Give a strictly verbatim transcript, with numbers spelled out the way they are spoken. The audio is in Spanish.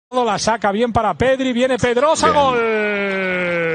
La saca bien para Pedri, viene Pedrosa, gol.